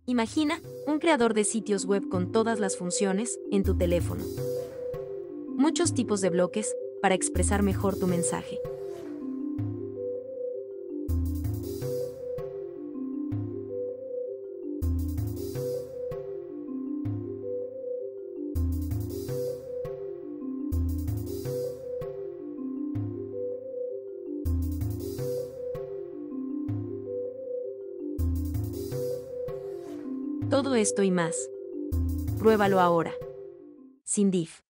Imagina un creador de sitios web con todas las funciones en tu teléfono. Muchos tipos de bloques para expresar mejor tu mensaje. Todo esto y más. Pruébalo ahora. Sin div.